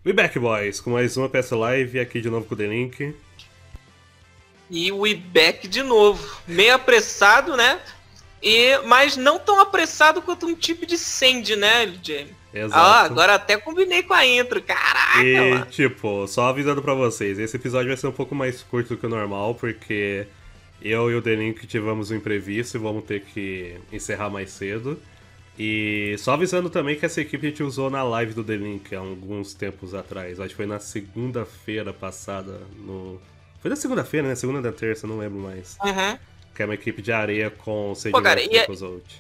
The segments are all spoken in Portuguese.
We back, boys, com mais uma peça live aqui de novo com o The Link. E o Ibeck de novo. Meio apressado, né? Mas não tão apressado quanto um tipo de Sandy, né, Jamie? Ah, Exato. agora até combinei com a intro. Caraca, E, mano. tipo, só avisando pra vocês, esse episódio vai ser um pouco mais curto do que o normal, porque eu e o The Link tivemos um imprevisto e vamos ter que encerrar mais cedo. E só avisando também que essa equipe a gente usou na live do The Link há alguns tempos atrás. Acho que foi na segunda-feira passada. Foi na segunda-feira, né? Segunda da terça, não lembro mais. Uhum. Que é uma equipe de areia com Pô, cara, Sediverse e Decozolt.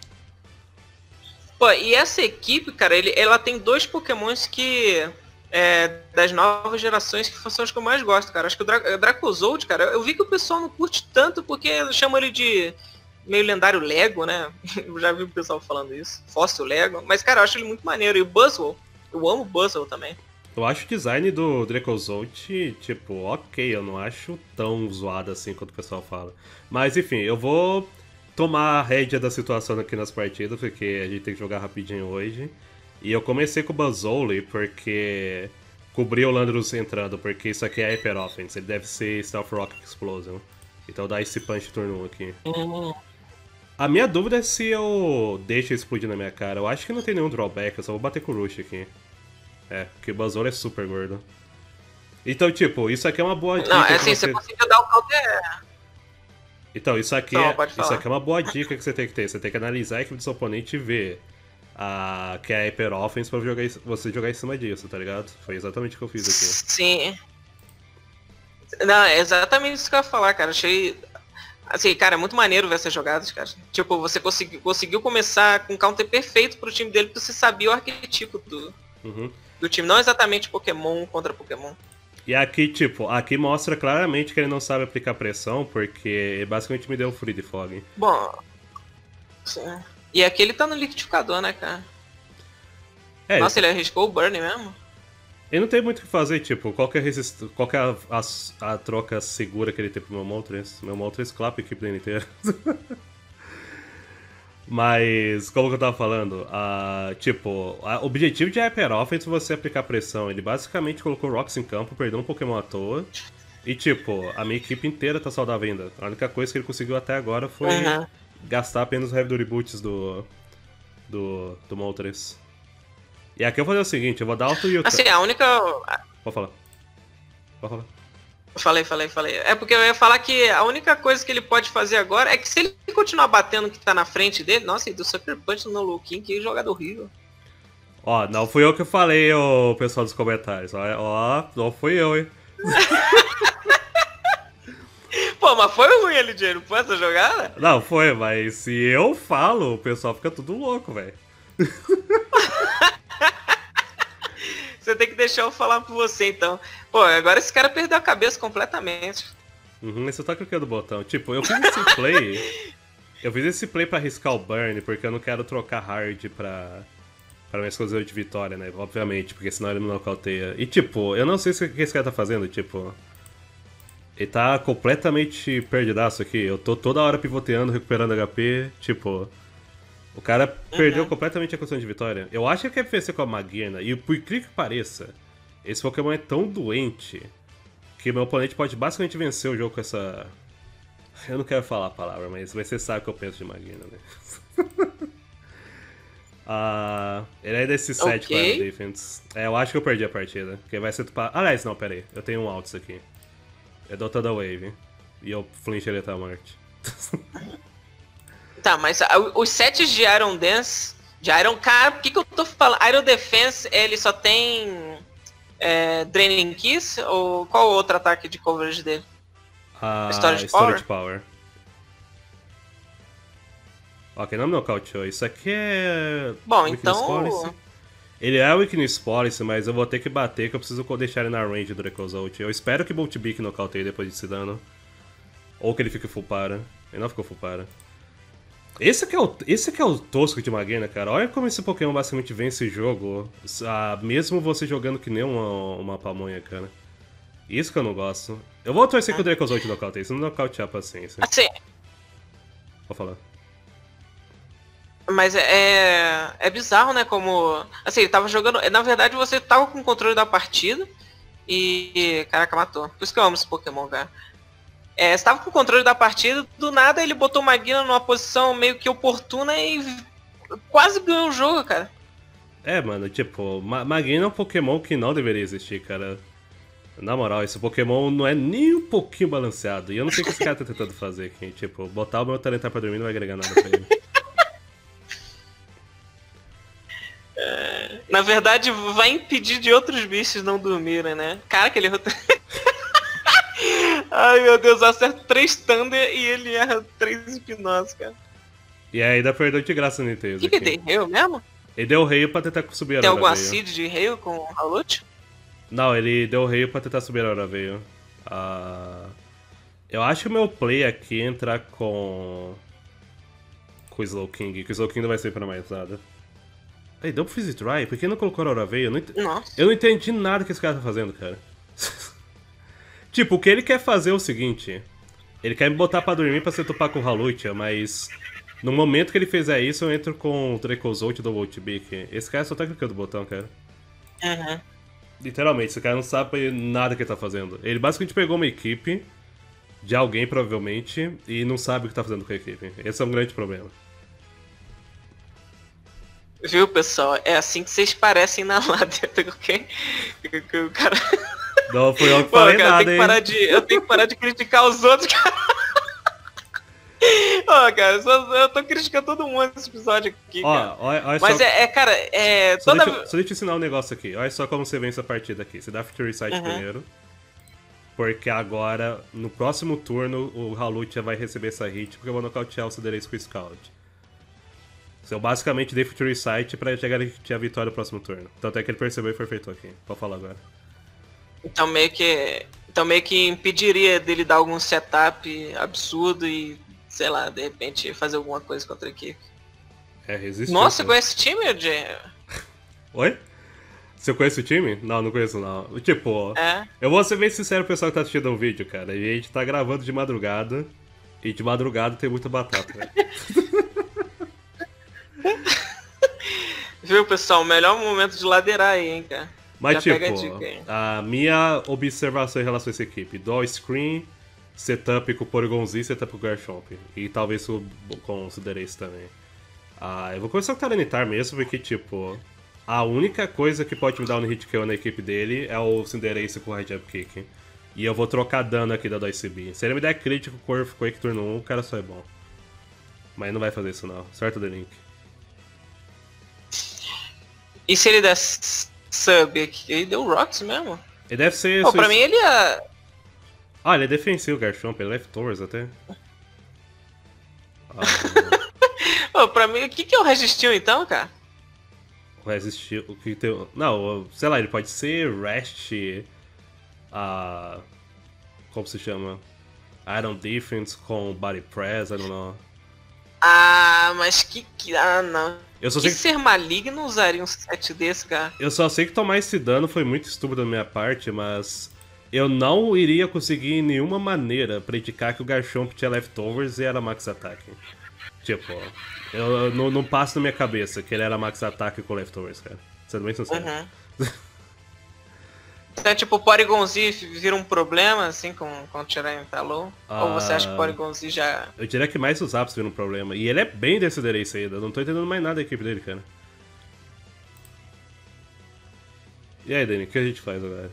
e essa equipe, cara, ela tem dois pokémons que... das novas gerações que são os que eu mais gosto, cara. Acho que o Dracozolt, cara, eu vi que o pessoal não curte tanto porque chamam ele de meio lendário Lego, né? Eu já vi o pessoal falando isso. Fóssil Lego. Mas, cara, eu acho ele muito maneiro. E o Buzzwole, eu amo o Buzzwole também. Eu acho o design do Dracozolt, tipo, ok, eu não acho tão zoado assim quanto o pessoal fala. Mas enfim, eu vou tomar a rédea da situação aqui nas partidas, porque a gente tem que jogar rapidinho hoje. E eu comecei com o Buzzwole porque cobri o Landorus entrando, porque isso aqui é Hyper Offense, ele deve ser Stealth Rock Explosion. Então dá esse punch turno 1 aqui. A minha dúvida é se eu deixo explodir na minha cara. Eu acho que não tem nenhum drawback, eu só vou bater com o Rush aqui. É, porque o Buzzwole é super gordo. Então, tipo, isso aqui é uma boa dica Não, é que assim, você... você conseguiu dar o counter. Então, isso aqui, Não, pode isso falar. aqui é uma boa dica que você tem que ter. Você tem que analisar a equipe do seu oponente e ver que é a Hyper Offense pra você jogar em cima disso, tá ligado? Foi exatamente o que eu fiz aqui. Sim. Não, é exatamente isso que eu ia falar, cara. Achei. Assim, cara, é muito maneiro ver essas jogadas, cara. Tipo, você conseguiu começar com um counter perfeito pro time dele, porque você sabia o arquetipo Uhum. do time. Não exatamente Pokémon contra Pokémon. E aqui, tipo, aqui mostra claramente que ele não sabe aplicar pressão, porque basicamente me deu um Free de Fog. Bom. Sim. E aqui ele tá no liquidificador, né, cara? É, Nossa, ele arriscou o Burn mesmo? ele não tem muito o que fazer, tipo, qual que é a troca segura que ele tem pro meu Moltres? Meu Moltres clapa a equipe dele inteira. Mas, como que eu tava falando, tipo, o objetivo de Hyper Offense é você aplicar pressão. Ele basicamente colocou o Rox em campo, perdeu um Pokémon à toa. E, tipo, a minha equipe inteira tá saudável ainda. A única coisa que ele conseguiu até agora foi Uhum. gastar apenas os Heavy Reboots do Moltres. E aqui eu vou fazer o seguinte, eu vou dar auto e Assim, a única. Pode falar. Pode falar. Falei. É porque eu ia falar que a única coisa que ele pode fazer agora é que se ele continuar batendo o que tá na frente dele, nossa, e do Sucker Punch no Low King, que jogada horrível. Ó, não fui eu que falei, ô pessoal dos comentários. Ó, não fui eu, hein. Pô, mas foi ruim, LJ, não foi essa jogada? Não, foi, mas se eu falo, o pessoal fica tudo louco, velho. Você tem que deixar eu falar por você, então. Pô, agora esse cara perdeu a cabeça completamente. Uhum, esse tá clicando o botão. Tipo, eu fiz esse play. Eu fiz esse play pra arriscar o burn, porque eu não quero trocar hard pra minha exclusiva de vitória, né? Obviamente, porque senão ele me nocauteia. E tipo, eu não sei o que esse cara tá fazendo, tipo. Ele tá completamente perdidaço aqui. Eu tô toda hora pivoteando, recuperando HP. Tipo, o cara perdeu completamente a questão de vitória. Eu acho que ele quer vencer com a Maguina. E por incrível que pareça, esse Pokémon é tão doente que meu oponente pode basicamente vencer o jogo com essa. Eu não quero falar a palavra, mas você sabe o que eu penso de Maguina, né? Ele é desse set com Ok. a Defense. Eu acho que eu perdi a partida. Porque vai ser. Aliás, não, pera aí. Eu tenho um Alts aqui. É do Toda Wave. E eu flinch ele até a morte. Tá, mas os sets de Iron Dance, de Iron... Cara, por que eu tô falando? Iron Defense, ele só tem Draining Kiss? Ou qual o outro ataque de coverage dele? Storage Storage Power? Power. Ok, não me nocauteou. Isso aqui é. Bom, Weakness então... Policy. Ele é Weakness Policy, mas eu vou ter que bater que eu preciso deixar ele na range do Dracozolt. Eu espero que Bolt Beak nocauteie depois desse dano. Ou que ele fique full para. Ele não ficou full para. Esse que é o tosco de Maguena, cara. Olha como esse Pokémon basicamente vence o jogo, mesmo você jogando que nem uma pamonha, cara. Isso que eu não gosto. Eu vou torcer que o Dracozolt nocauteie, se não nocautear, paciência. Assim, Vou falar. Mas é bizarro, né? Como. Assim, ele tava jogando. Na verdade, você tava com o controle da partida e. Caraca, matou. Por isso que eu amo esse Pokémon, cara. Você tava com o controle da partida, do nada ele botou o Magina numa posição meio que oportuna e quase ganhou o jogo, cara. Mano, tipo, Magina é um Pokémon que não deveria existir, cara. Na moral, esse Pokémon não é nem um pouquinho balanceado. E eu não sei o que esse cara tá tentando fazer aqui. Tipo, botar o meu Tyranitar pra dormir não vai agregar nada pra ele. Na verdade, vai impedir de outros bichos não dormirem, né? Cara, que ele errou. Ai, meu Deus, acerta 3 Thunder e ele erra 3 Hipnose, cara. E ainda perdeu de graça o Nintendo. O que ele deu mesmo? Ele deu Rail pra tentar subir a Tem Aurora algum Veil. acid de Rail com o Halout? Não, ele deu Rail pra tentar subir a Aurora Veil. Eu acho que o meu play aqui entra com o Slowking, que o Slowking não vai ser pra mais nada. Ei, deu pro Freeze Dry? Por que não colocou a Aurora Veil? Nossa. Eu não entendi nada que esse cara tá fazendo, cara. Tipo, o que ele quer fazer é o seguinte. Ele quer me botar pra dormir pra se topar com o Halout, mas... No momento que ele fizer isso, eu entro com o Dracozolt do Voltbeak. Esse cara só tá clicando o botão, cara. Uhum. Literalmente, esse cara não sabe nada que ele tá fazendo. Ele basicamente pegou uma equipe de alguém, provavelmente, e não sabe o que tá fazendo com a equipe. Esse é um grande problema. Viu, pessoal? É assim que vocês parecem na lata, ok? O cara... Não fui eu que falei cara, nada, hein? Eu tenho que parar de criticar os outros, cara. Ó, cara, eu tô criticando todo mundo nesse episódio aqui, cara. Olha mas só... cara, Só toda... deixa eu te ensinar um negócio aqui. Olha só como você vence a partida aqui. Você dá Fury Sight primeiro. Porque agora, no próximo turno, o Halout já vai receber essa hit, porque eu vou nocautear o Cinderace com o Scout. Eu basicamente dei Fury Sight pra chegar a vitória no próximo turno. Tanto é que ele percebeu e foi feito aqui. Pode falar agora. Então meio que impediria dele dar algum setup absurdo e, sei lá, de repente fazer alguma coisa contra a equipe. Resiste. Nossa, você conhece o time, Jay? Oi? Você conhece o time? Não, não conheço não. Tipo, eu vou ser bem sincero pro pessoal que tá assistindo o vídeo, cara. E a gente tá gravando de madrugada. E de madrugada tem muita batata, né? Viu, pessoal? Melhor momento de ladeirar aí, hein, cara. Mas já tipo, a minha observação em relação a essa equipe, dual screen, setup com o Porygon Z e setup com o Garchomp. E talvez com o Cinderace também. Eu vou começar com o Tyranitar mesmo, porque tipo, a única coisa que pode me dar um hit kill na equipe dele é o Cinderace com o High Jump Kick. E eu vou trocar dano aqui da 2CB. Se ele me der crítico com o Earthquake turno 1, o cara só é bom. Mas não vai fazer isso não, certo, The Link? E se ele der sub aqui? Ele deu Rocks mesmo? Ele deve ser... Pra mim ele é... ele é defensivo, o Garchomp, ele é leftovers até. Pra mim, o que é o Resistiu então, cara? Resistir, o que tem... Não, sei lá, ele pode ser Rest... como se chama? Iron Defense com Body Press, I don't know. Mas não. Eu só sei que ser maligno usaria um set desse, cara? Eu só sei que tomar esse dano foi muito estúpido da minha parte, mas... Eu não iria conseguir em nenhuma maneira predicar que o Garchomp tinha Leftovers e era Max Attack. Tipo, eu não passa na minha cabeça que ele era Max Attack com Leftovers, cara. Sendo bem sincero. Então, tipo, o Porygon Z vira um problema, assim, com o Tyranitar low? Ou você acha que o Porygon Z já... Eu diria que mais os Zaps viram um problema. E ele é bem desse Cinderace ainda. Eu não tô entendendo mais nada da equipe dele, cara. E aí, Dani, o que a gente faz agora?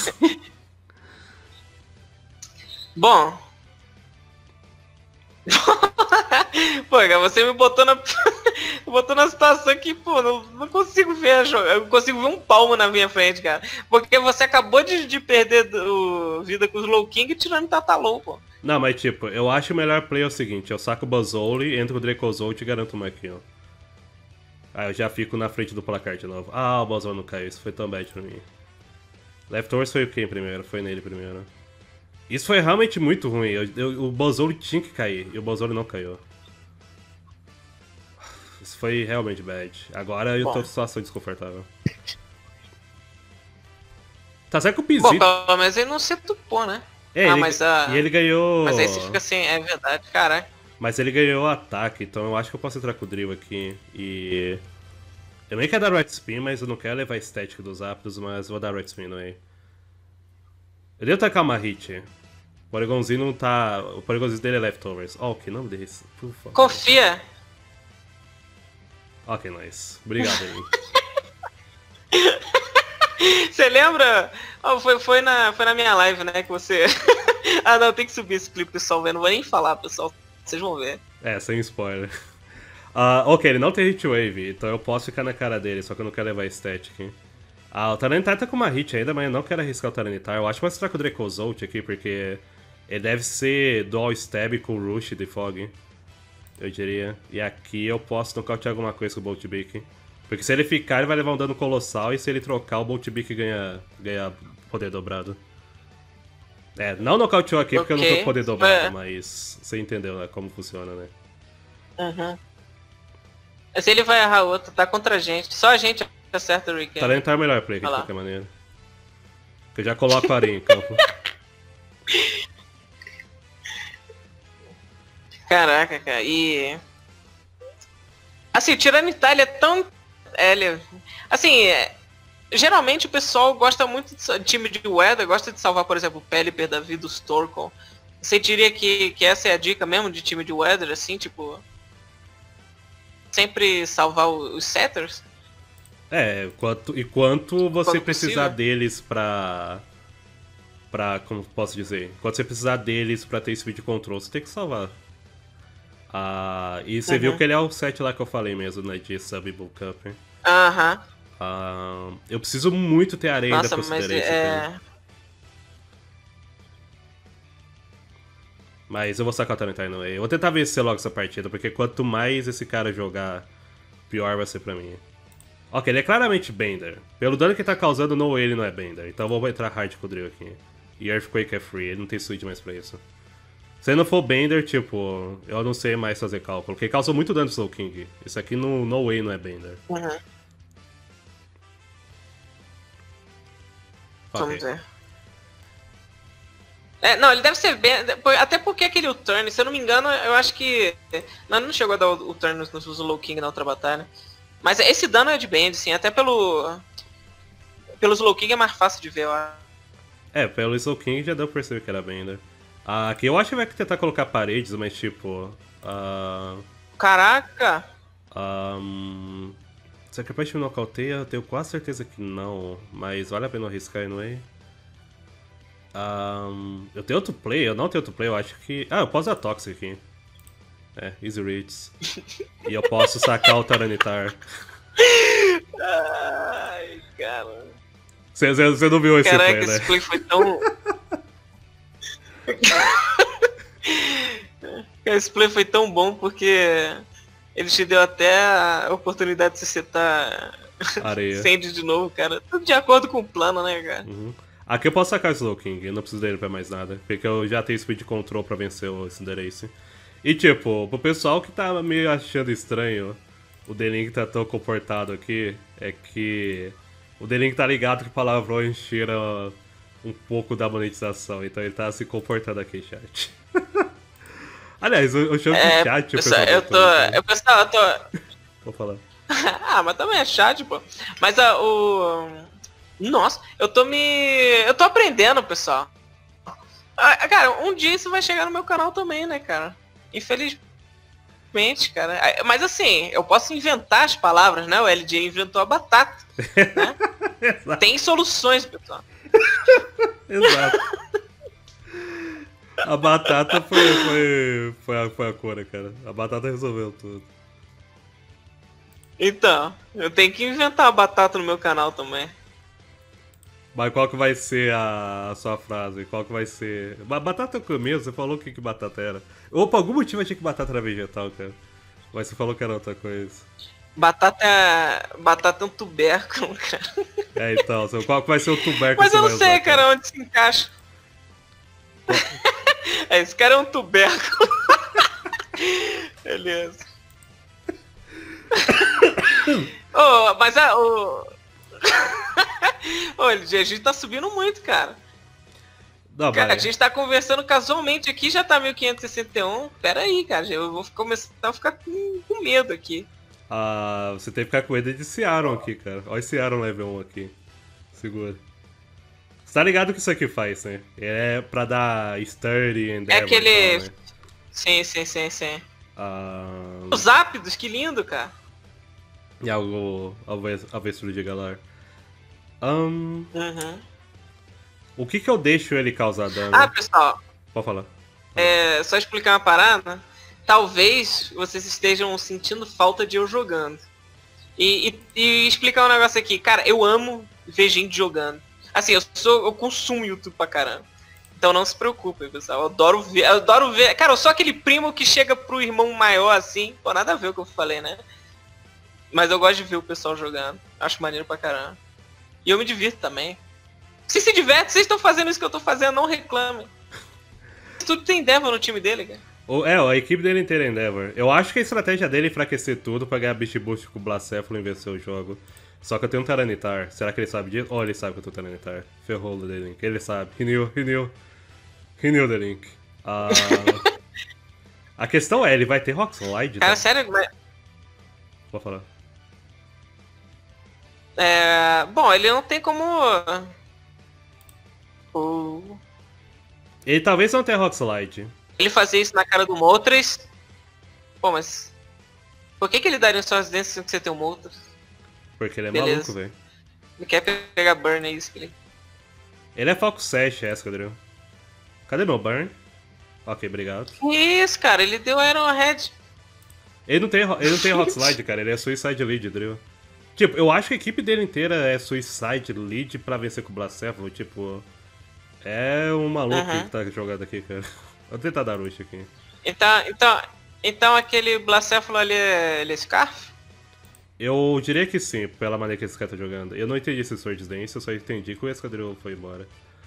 Bom... Pô, cara, você me botou na situação que, pô, não consigo ver eu não consigo ver um palmo na minha frente, cara. Porque você acabou de perder vida com o Slowking e tirando o Tatalou, pô. Não, mas tipo, eu acho o melhor play é o seguinte, eu saco o Buzzole, entro com o Dracozolt e garanto uma kill. Aí eu já fico na frente do placar de novo. O Buzzole não caiu, isso foi tão bad pra mim. Leftovers foi quem primeiro? Foi nele primeiro. Isso foi realmente muito ruim, o Buzzole tinha que cair, e o Buzzole não caiu. Isso foi realmente bad. Agora eu tô em situação desconfortável. Tá certo que o Pizito... Bom, mas ele não se tupou, né? E ele ganhou... Mas aí você fica assim, é verdade, caralho. Mas ele ganhou o ataque, então eu acho que eu posso entrar com o drill aqui. E... eu nem quero dar right spin, mas eu não quero levar a estética dos Zapdos, mas vou dar right spin no aí. Eu devo tacar uma hit. O Porygonzinho não tá... o Porygonzinho dele é leftovers. Oh, que nome desse? Por favor. Confia. Ok, nice. Obrigado aí. Você lembra? Oh, foi na minha live, né, que você... ah, não, tem que subir esse clipe, pessoal, eu não vou nem falar, pessoal. Vocês vão ver. É, sem spoiler. Ok, ele não tem hit wave, então eu posso ficar na cara dele, só que eu não quero levar static. O Tyranitar tá com uma hit ainda, mas eu não quero arriscar o Tyranitar. Eu acho que vou entrar com o Dracozolt aqui, porque ele deve ser dual stab com o Rush de Fog, eu diria. E aqui eu posso nocautear alguma coisa com o Bolt Beak. Porque se ele ficar, ele vai levar um dano colossal, e se ele trocar, o Bolt Beak ganha poder dobrado. É, não nocauteou aqui porque eu não tô com poder dobrado, mas você entendeu, né, como funciona, né? Uhum. Mas ele vai errar outro, tá contra a gente. Só a gente acerta o Rick. Talentar é o melhor play aqui, de qualquer maneira. Que eu já coloco a areia em campo. Caraca, cara, e... assim, o Tyranitar, ele é tão... assim, geralmente o pessoal gosta muito de time de Weather, gosta de salvar, por exemplo, o Pelipper da vida, os Torkoal. Você diria que essa é a dica mesmo de time de Weather, assim, tipo... sempre salvar os Setters? É, quanto você Quando precisar possível. deles pra... como posso dizer? Quando você precisar deles pra ter speed control, você tem que salvar. E você viu que ele é o set lá que eu falei mesmo, né, de Sub Bulk Up. Aham. Eu preciso muito ter areia Nossa, ainda pra mas considerar isso. Mas eu vou sacar o Tyranitar no way. Eu vou tentar vencer logo essa partida, porque quanto mais esse cara jogar, pior vai ser pra mim. Ok, ele é claramente Bender. Pelo dano que ele tá causando, no way ele não é Bender. Então eu vou entrar hard com o Drill aqui. E Earthquake é free, ele não tem switch mais pra isso. Se ele não for Bender, tipo, eu não sei mais fazer cálculo, porque causa muito dano de Slowking. Isso aqui no way não é Bender. Uhum. Vamos ver. Não, ele deve ser bem... até porque aquele U-turn, se eu não me engano, eu acho que... não chegou a dar o U-turn no Slowking na outra batalha. Mas esse dano é de Bend, sim, até pelo Slowking é mais fácil de ver, eu acho. Pelo Slowking já deu pra perceber que era Bender. Aqui eu acho que vai tentar colocar paredes, mas tipo... Caraca! Sacrifice me nocauteia, eu tenho quase certeza que não, mas vale a pena arriscar anyway. Eu tenho outro play? Eu não tenho outro play, eu acho que... eu posso dar Toxic aqui. Easy reads. E eu posso sacar o Tyranitar. Ai, cara. Você não viu esse Caraca, play, né? esse play foi tão... esse play foi tão bom porque ele te deu até a oportunidade de você setar areia. Sandy de novo, cara. Tudo de acordo com o plano, né, cara? Uhum. Aqui eu posso sacar o Slowking, eu não preciso dele pra mais nada, porque eu já tenho speed control pra vencer o Cinderace. E tipo, pro pessoal que tá meio achando estranho o D-Link tá tão comportado aqui, é que o D-Link tá ligado que palavrões tiram um pouco da monetização, então ele tá se comportando aqui, chat. Aliás, eu chamo de chat, pessoal, eu tô... Vou falar. Mas também é chat, pô. Mas nossa, eu tô aprendendo, pessoal. Cara, um dia isso vai chegar no meu canal também, né, cara? Infelizmente, cara. Mas assim, eu posso inventar as palavras, né? O LJ inventou a batata. Né? Tem soluções, pessoal. Exato. A batata foi a cura, cara. A batata resolveu tudo. Então, eu tenho que inventar a batata no meu canal também. Mas qual que vai ser a sua frase? Qual que vai ser... Batata é o começo? Você falou que batata era. Ou por algum motivo eu achei que batata era vegetal, cara. Mas você falou que era outra coisa. Batata é um tubérculo, cara. Então, qual que vai ser o tubérculo? Mas eu não sei, cara, onde se encaixa. Esse cara é um tubérculo. Beleza. Mas o LG, a gente tá subindo muito, cara. Não, Cara, a mas... gente tá conversando casualmente aqui, já tá 1561. Pera aí, cara, eu vou começar a ficar com medo aqui. Ah, você tem que ficar com medo de esse Aaron aqui, cara. Olha esse Aaron level 1 aqui. Segura. Você tá ligado o que isso aqui faz, né? É pra dar sturdy, endeavor É aquele... e tal, né? Sim. Ah, Os ápidos, que lindo, cara. e algo avestruz de galar. Uhum. O que eu deixo ele causar dano? Ah, pessoal, Pode falar. só explicar uma parada. Talvez vocês estejam sentindo falta de eu jogando. E explicar um negócio aqui. Cara, eu amo ver gente jogando. Assim, eu consumo YouTube pra caramba. Então não se preocupem, pessoal. Eu adoro ver. Cara, eu sou aquele primo que chega pro irmão maior assim. Pô, nada a ver com o que eu falei, né? Mas eu gosto de ver o pessoal jogando. Acho maneiro pra caramba. E eu me divirto também. Vocês se divertem, vocês estão fazendo isso que eu tô fazendo, não reclamem. Tudo tem Endeavor no time dele, cara. A equipe dele inteira é Endeavor. Eu acho que a estratégia dele é enfraquecer tudo pra ganhar Beast Boost com o Blacéfalo e vencer o jogo. Só que eu tenho um Tyranitar. Será que ele sabe disso? Oh, ele sabe que eu tenho Tyranitar. Ferrou o The Link. Ele sabe. He knew The Link. A questão é, ele vai ter Rockslide? Cara, Tá? sério, mas... Pode falar. Bom, ele não tem como... Ele talvez não tenha Rockslide. Ele fazer isso na cara do Moltres. Pô, mas... Por que ele daria só as dentes se você tem um Moltres? Porque ele é Beleza. maluco, velho. Ele quer pegar Burn, é isso que ele... Ele é Falco 7, Escadril. Cadê meu Burn? Ok, obrigado. Que isso, cara? Ele deu Ironhead. Ele não tem Rockslide, cara. Ele é Suicide Lead, Drill. Tipo, eu acho que a equipe dele inteira é Suicide Lead pra vencer com o Blacéfalo. Tipo, é um maluco que tá jogando aqui, cara. Vou tentar dar rush aqui. Então aquele Blacéfalo ali ele é Scarf? Eu diria que sim, pela maneira que esse cara tá jogando. Eu não entendi esse Swords Dance, eu só entendi que o Escadril foi embora.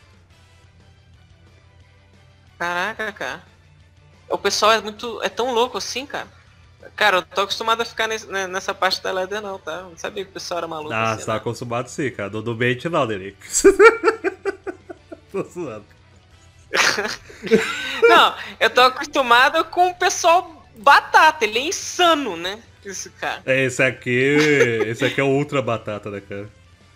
Caraca, cara. O pessoal é tão louco assim, cara. Cara, eu tô acostumado a ficar nessa parte da ladder não, tá? Eu não sabia que o pessoal era maluco assim, Você tá acostumado sim, cara. Do bait não, Derek. Tô zoando. Não, eu tô acostumado com o pessoal batata, ele é insano, né? Esse cara. Esse aqui é o Ultra Batata, né, cara?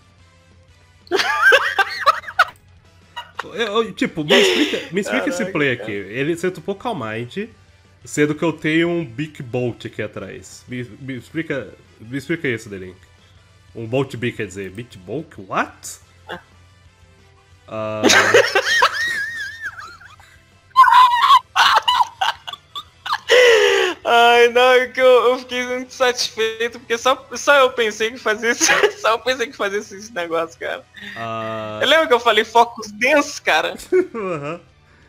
Tipo, me explica esse play aqui. Ele senta um pouco Calm Mind, sendo que eu tenho um Big Bolt aqui atrás. Me explica isso, Delink. Um Bolt Big quer dizer, Big Bolt? What? Ai, não, é que eu fiquei muito satisfeito, porque só eu pensei que fazia isso, só eu pensei que fazia esse negócio, cara. Eu lembro que eu falei focos densos, cara. Uhum.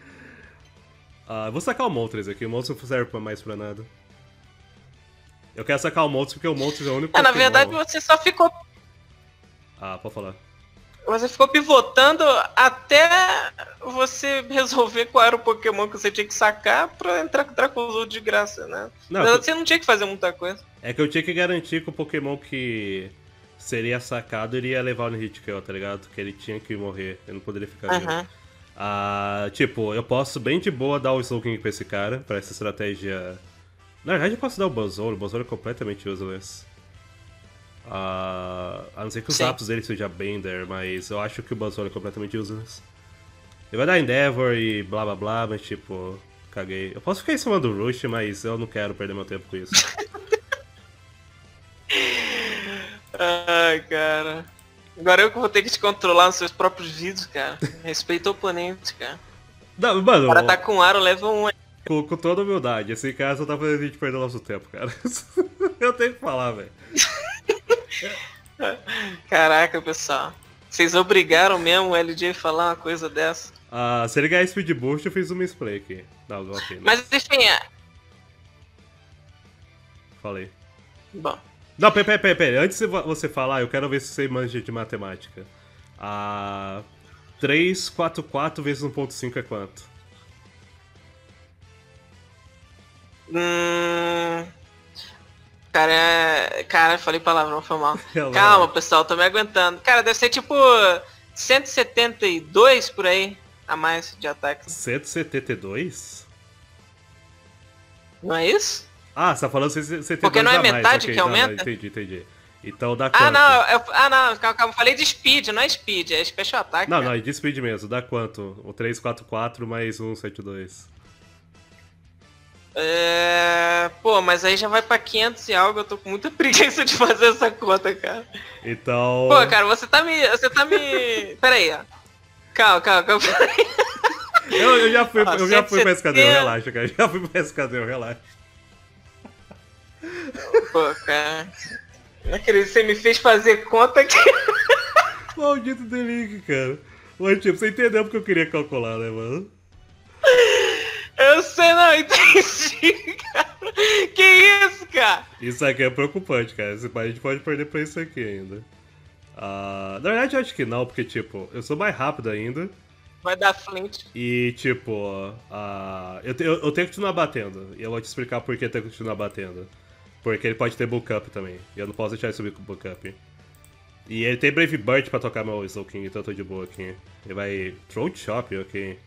Vou sacar o Moltres aqui, o Moltres não serve mais pra nada. Eu quero sacar o Moltres porque o Moltres é o único Na Pokémon. verdade você só ficou... Pode falar. Você ficou pivotando até você resolver qual era o Pokémon que você tinha que sacar pra entrar com o Dracozold de graça, né? Não, você não tinha que fazer muita coisa. É que eu tinha que garantir que o Pokémon que seria sacado iria levar no hit kill, tá ligado? Que ele tinha que morrer, ele não poderia ficar vivo. Tipo, eu posso bem de boa dar o Slowking pra esse cara, pra essa estratégia... Na verdade eu posso dar o Buzzwole é completamente useless. A não ser que os Zapdos dele seja Bender, mas eu acho que o Buzzwole é completamente useless. Ele vai dar Endeavor e blá blá blá, mas tipo, caguei. Eu posso ficar em cima do Rush, mas eu não quero perder meu tempo com isso. Ai, cara. Agora eu que vou ter que te controlar nos seus próprios vídeos, cara. Respeita o oponente, cara. Não, mano, o cara tá com aro, leva um... Com toda humildade, esse cara só tá fazendo a gente perder o nosso tempo, cara. Eu tenho que falar, velho. Caraca, pessoal. Vocês obrigaram mesmo o LJ a falar uma coisa dessa? Se ele ganhar Speed Boost, eu fiz uma misplay aqui. Não, ok. Né? Mas enfim, Falei. Bom. Não, pera. Antes de você falar, eu quero ver se você manja de matemática. 344 vezes 1.5 é quanto? Cara, falei palavrão, foi mal. Calma, pessoal, tô me aguentando. Cara, deve ser tipo 172 por aí. a mais de ataque. 172? Não é isso? Ah, você tá falando 172 Porque não é a mais. metade Ok, que aumenta? Não, entendi. Então dá quanto? Não, calma, eu falei de speed, não é speed, é special attack. Não, cara. não, é de speed mesmo. Dá quanto? O 344 mais 172. Pô, mas aí já vai pra 500 e algo, eu tô com muita preguiça de fazer essa conta, cara. Então... Pô, cara, você tá me... Pera aí, ó. Calma. Eu já fui pra 170. escadeiro, relaxa, cara. Já fui pra escadeiro, relaxa. Pô, cara... Não acredito, você me fez fazer conta aqui. Maldito delink, cara. Mas, tipo, você entendeu porque eu queria calcular, né, mano? Eu sei, não, entendi, cara. Que isso, cara? Isso aqui é preocupante, cara. A gente pode perder pra isso aqui ainda. Na verdade, eu acho que não, porque, tipo, eu sou mais rápido ainda. Vai dar flint. E, tipo, eu tenho que continuar batendo. E eu vou te explicar por que eu tenho que continuar batendo. Porque ele pode ter bulk up também. E eu não posso deixar ele subir com bulk up. E ele tem Brave Bird pra tocar meu Slow King, então eu tô de boa aqui. Ele vai Throat Chop, ok.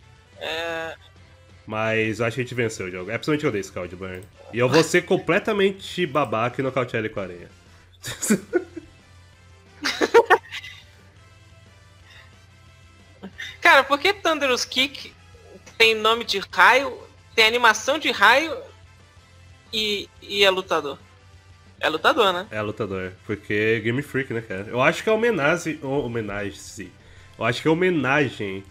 Mas eu acho que a gente venceu o jogo. É principalmente eu dei Scald Burn. E eu vou ser completamente babaca e nocautear ele com areia. Cara, por que Thunderous Kick tem nome de raio, tem animação de raio e é lutador? É lutador, né? É lutador. Porque Game Freak, né, cara? Eu acho que é homenagem. Eu acho que é homenagem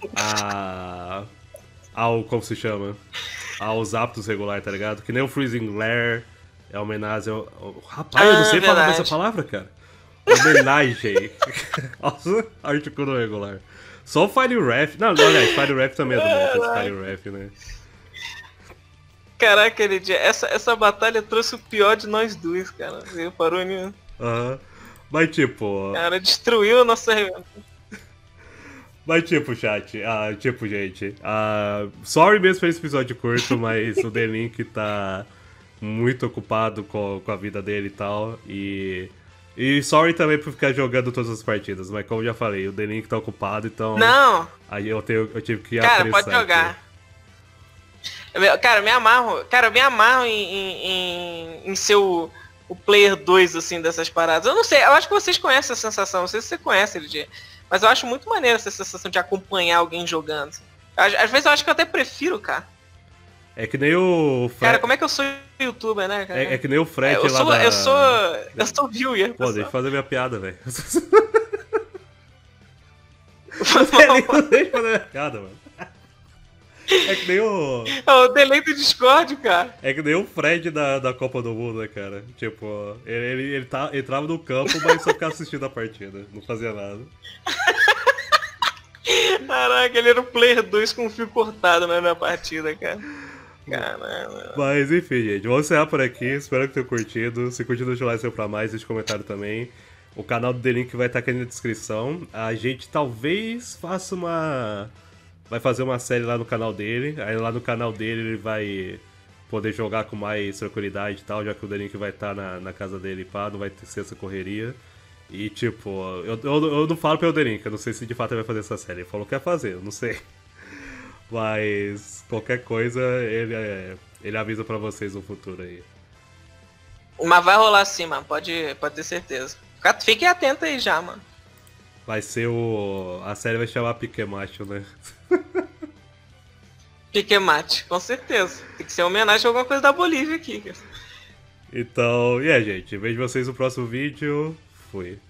ao. Como se chama? Aos Aptos regular, tá ligado? Que nem o Freezing Lair é homenagem ao. Rapaz, eu não sei falar essa palavra, cara. Homenagem aos artículos regular. Só o Fire Ref. Não, aliás, Fire Ref também é do Monsters, Fire Ref, né? Caraca, LJ, essa batalha trouxe o pior de nós dois, cara. Você parou nisso? Mas tipo... Cara, destruiu a nossa... Mas tipo, chat, gente, sorry mesmo por esse episódio curto, mas o The-Link tá muito ocupado com a vida dele e tal, e sorry também por ficar jogando todas as partidas, mas como eu já falei, o The-Link tá ocupado, então... Não! Aí eu tive que Cara, pode jogar. Aqui. Cara, eu me amarro em ser o player 2, assim, dessas paradas. Eu não sei, eu acho que vocês conhecem essa sensação, não sei se você conhece, LG. Mas eu acho muito maneiro essa sensação de acompanhar alguém jogando. Às vezes eu acho que eu até prefiro, cara. É que nem o Fred... Cara, como é que eu sou youtuber, né, cara? É que nem o Fred eu sou viewer. Pô, deixa eu fazer minha piada, velho. Deixa eu fazer minha piada, mano. É que nem o... o delay do Discord, cara. É que nem o Fred da Copa do Mundo, né, cara? Tipo, ele entrava no campo, mas só ficava assistindo a partida. Não fazia nada. Caraca, ele era o player 2 com o fio cortado na partida, cara. Caramba. Mas enfim, gente, vamos encerrar por aqui. Espero que tenham curtido. Se curtiu, deixa o like pra mais, deixa comentário também. O canal do The Link vai estar aqui na descrição. A gente talvez vai fazer uma série lá no canal dele. Aí lá no canal dele ele vai poder jogar com mais tranquilidade e tal, já que o The Link vai estar na casa dele, pá, não vai ter essa correria. E tipo, eu não falo pelo The Link, eu não sei se de fato ele vai fazer essa série. Ele falou que ia fazer, eu não sei. Mas qualquer coisa ele avisa pra vocês no futuro aí. Mas vai rolar sim, mano, pode ter certeza. Fiquem atentos aí já, mano. Vai ser a série vai chamar Pikemacho, né? Pikemate, com certeza. Tem que ser uma homenagem a alguma coisa da Bolívia aqui. Então, gente, vejo vocês no próximo vídeo. Fui.